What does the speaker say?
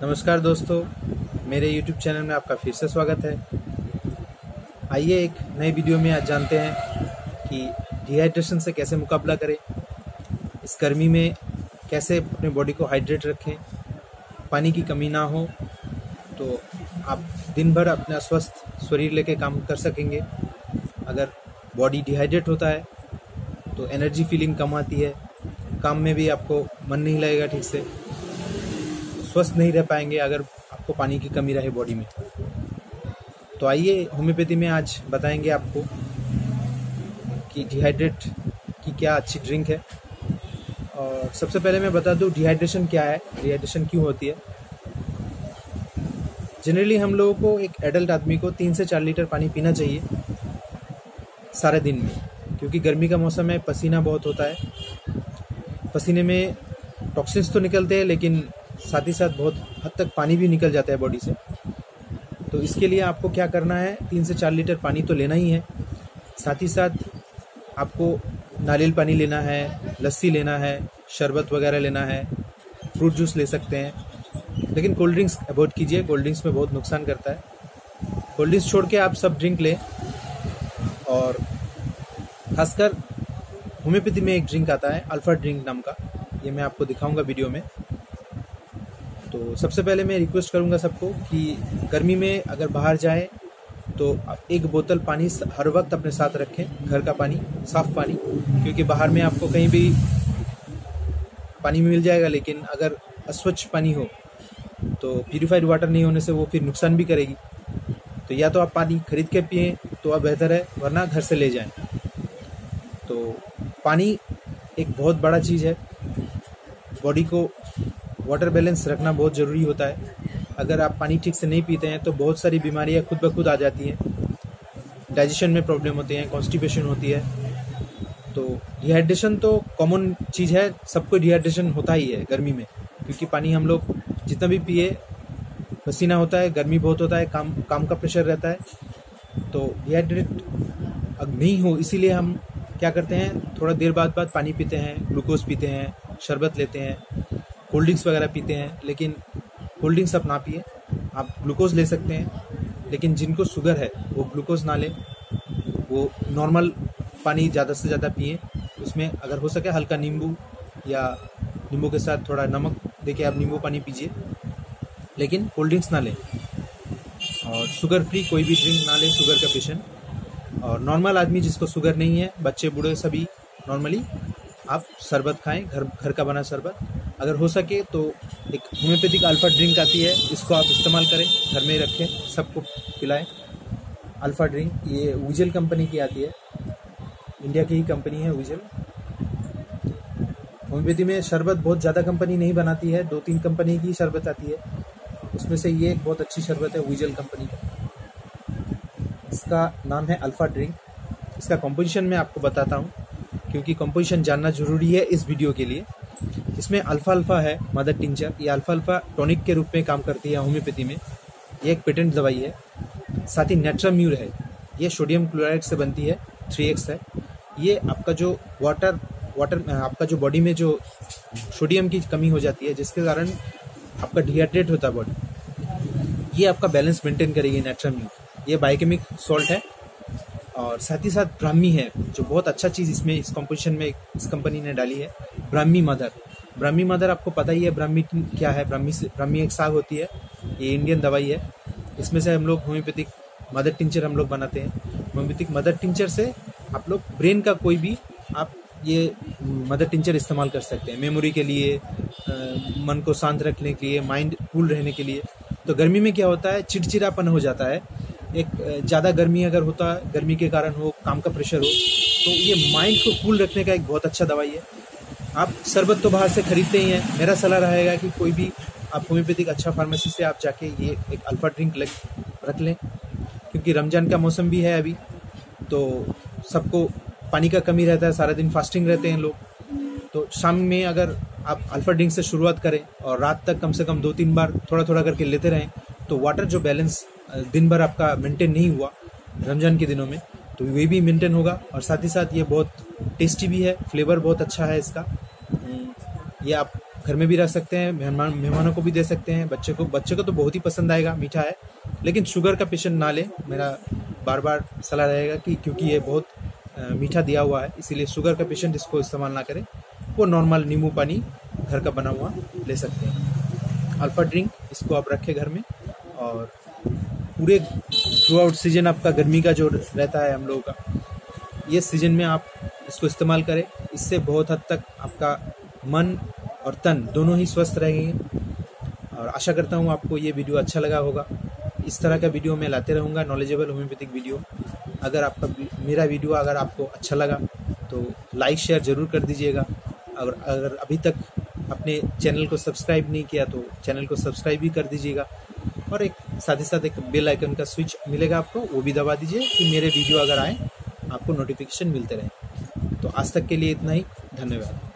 नमस्कार दोस्तों, मेरे YouTube चैनल में आपका फिर से स्वागत है। आइए एक नए वीडियो में आज जानते हैं कि डिहाइड्रेशन से कैसे मुकाबला करें, इस गर्मी में कैसे अपने बॉडी को हाइड्रेट रखें, पानी की कमी ना हो तो आप दिन भर अपना स्वस्थ शरीर लेके काम कर सकेंगे। अगर बॉडी डिहाइड्रेट होता है तो एनर्जी फीलिंग कम आती है, काम में भी आपको मन नहीं लगेगा, ठीक से स्वस्थ नहीं रह पाएंगे अगर आपको पानी की कमी रहे बॉडी में। तो आइए होम्योपैथी में आज बताएंगे आपको कि डिहाइड्रेट की क्या अच्छी ड्रिंक है। और सबसे पहले मैं बता दूं डिहाइड्रेशन क्या है, डिहाइड्रेशन क्यों होती है। जनरली हम लोगों को, एक एडल्ट आदमी को 3 से 4 लीटर पानी पीना चाहिए सारे दिन में, क्योंकि गर्मी का मौसम है, पसीना बहुत होता है। पसीने में टॉक्सिन्स तो निकलते हैं लेकिन साथ ही साथ बहुत हद तक पानी भी निकल जाता है बॉडी से। तो इसके लिए आपको क्या करना है, 3 से 4 लीटर पानी तो लेना ही है। साथ ही साथ आपको नारियल पानी लेना है, लस्सी लेना है, शरबत वगैरह लेना है, फ्रूट जूस ले सकते हैं। लेकिन कोल्ड ड्रिंक्स अवॉइड कीजिए, कोल्ड ड्रिंक्स में बहुत नुकसान करता है। कोल्ड ड्रिंक्स छोड़ के आप सब ड्रिंक लें। और खासकर होम्योपैथी में एक ड्रिंक आता है अल्फा ड्रिंक नाम का, ये मैं आपको दिखाऊंगा वीडियो में। तो सबसे पहले मैं रिक्वेस्ट करूंगा सबको कि गर्मी में अगर बाहर जाए तो एक बोतल पानी हर वक्त अपने साथ रखें, घर का पानी, साफ पानी, क्योंकि बाहर में आपको कहीं भी पानी मिल जाएगा, लेकिन अगर अस्वच्छ पानी हो तो प्यूरिफाइड वाटर नहीं होने से वो फिर नुकसान भी करेगी। तो या तो आप पानी खरीद के पिएं तो आप बेहतर है, वरना घर से ले जाएं। तो पानी एक बहुत बड़ा चीज़ है, बॉडी को वाटर बैलेंस रखना बहुत ज़रूरी होता है। अगर आप पानी ठीक से नहीं पीते हैं तो बहुत सारी बीमारियां खुद ब खुद आ जाती हैं, डाइजेशन में प्रॉब्लम होती हैं, कॉन्स्टिपेशन होती है। तो डिहाइड्रेशन तो कॉमन चीज़ है, सबको डिहाइड्रेशन होता ही है गर्मी में, क्योंकि पानी हम लोग जितना भी पिए, पसीना होता है, गर्मी बहुत होता है, काम का प्रेशर रहता है। तो डिहाइड्रेट नहीं हो, इसीलिए हम क्या करते हैं, थोड़ा देर बाद पानी पीते हैं, ग्लूकोज पीते हैं, शरबत लेते हैं, कोल्ड ड्रिंक्स वगैरह पीते हैं। लेकिन कोल्ड ड्रिंक्स आप ना पिए, आप ग्लूकोज ले सकते हैं। लेकिन जिनको शुगर है वो ग्लूकोज ना लें, वो नॉर्मल पानी ज़्यादा से ज़्यादा पिए। उसमें अगर हो सके हल्का नींबू, या नींबू के साथ थोड़ा नमक देके आप नींबू पानी पीजिए, लेकिन कोल्ड ड्रिंक्स ना लें। और शुगर फ्री कोई भी ड्रिंक ना लें, शुगर का पेशेंट। और नॉर्मल आदमी जिसको शुगर नहीं है, बच्चे बूढ़े सभी नॉर्मली आप शरबत खाएं, घर का बना शरबत। अगर हो सके तो एक होम्योपैथिक अल्फा ड्रिंक आती है, इसको आप इस्तेमाल करें, घर में रखें, सबको पिलाएं। अल्फा ड्रिंक ये विजल कंपनी की आती है, इंडिया की ही कंपनी है विजल। होम्योपैथी में शरबत बहुत ज़्यादा कंपनी नहीं बनाती है, 2-3 कंपनी की शरबत आती है, उसमें से ये एक बहुत अच्छी शरबत है विजल कंपनी का। इसका नाम है अल्फा ड्रिंक। इसका कंपोजिशन मैं आपको बताता हूँ, क्योंकि कंपोजिशन जानना जरूरी है इस वीडियो के लिए। इसमें अल्फा है मदर टिंचर, ये अल्फा टॉनिक के रूप में काम करती है होम्योपैथी में। ये एक पेटेंट दवाई है। साथ ही नेट्राम्यूर है, ये सोडियम क्लोराइड से बनती है, 3x है। ये आपका जो वाटर आपका जो बॉडी में जो सोडियम की कमी हो जाती है, जिसके कारण आपका डिहाइड्रेट होता है बॉडी, ये आपका बैलेंस मेंटेन करेगी नेट्राम्यूर। ये बायोकेमिक सॉल्ट है। और साथ ही साथ ब्राह्मी है, जो बहुत अच्छा चीज़ इसमें इस कंपोजिशन में इस कंपनी ने डाली है, ब्राह्मी मदर आपको पता ही है ब्राह्मी क्या है। ब्राह्मी एक साग होती है, ये इंडियन दवाई है। इसमें से हम लोग होम्योपैथिक मदर टिंचर हम लोग बनाते हैं। होम्योपैथिक मदर टिंचर से आप लोग ब्रेन का कोई भी आप ये मदर टिंचर इस्तेमाल कर सकते हैं, मेमोरी के लिए, मन को शांत रखने के लिए, माइंड कूल रहने के लिए। तो गर्मी में क्या होता है, चिड़चिड़ापन हो जाता है। एक ज़्यादा गर्मी अगर होता है, गर्मी के कारण हो, काम का प्रेशर हो, तो ये माइंड को कूल रखने का एक बहुत अच्छा दवाई है। आप शरबत तो बाहर से खरीदते ही हैं, मेरा सलाह रहेगा कि कोई भी आप होम्योपैथिक अच्छा फार्मेसी से आप जाके ये एक अल्फा ड्रिंक रख लें, क्योंकि रमज़ान का मौसम भी है अभी, तो सबको पानी का कमी रहता है, सारा दिन फास्टिंग रहते हैं लोग। तो शाम में अगर आप अल्फा ड्रिंक से शुरुआत करें और रात तक कम से कम 2-3 बार थोड़ा थोड़ा करके लेते रहें, तो वाटर जो बैलेंस दिन भर आपका मेंटेन नहीं हुआ रमज़ान के दिनों में, तो ये भी मेंटेन होगा। और साथ ही साथ ये बहुत टेस्टी भी है, फ्लेवर बहुत अच्छा है इसका। ये आप घर में भी रख सकते हैं, मेहमानों को भी दे सकते हैं। बच्चे को तो बहुत ही पसंद आएगा, मीठा है। लेकिन शुगर का पेशेंट ना ले, मेरा बार बार सलाह रहेगा कि क्योंकि ये बहुत मीठा दिया हुआ है, इसीलिए शुगर का पेशेंट इसको इस्तेमाल ना करे। वो नॉर्मल नींबू पानी घर का बना हुआ ले सकते हैं। अल्फा ड्रिंक इसको आप रखें घर में, और पूरे थ्रू आउट सीजन आपका गर्मी का जो रहता है हम लोगों का, ये सीजन में आप इसको इस्तेमाल करें। इससे बहुत हद तक आपका मन और तन दोनों ही स्वस्थ रहेंगे। और आशा करता हूँ आपको ये वीडियो अच्छा लगा होगा। इस तरह का वीडियो मैं लाते रहूँगा, नॉलेजेबल होम्योपैथिक वीडियो। अगर मेरा वीडियो अगर आपको अच्छा लगा तो लाइक शेयर ज़रूर कर दीजिएगा। अगर अभी तक अपने चैनल को सब्सक्राइब नहीं किया तो चैनल को सब्सक्राइब भी कर दीजिएगा, और साथ ही साथ एक बेल आइकन का स्विच मिलेगा आपको, वो भी दबा दीजिए कि मेरे वीडियो अगर आए आपको नोटिफिकेशन मिलते रहे। तो आज तक के लिए इतना ही, धन्यवाद।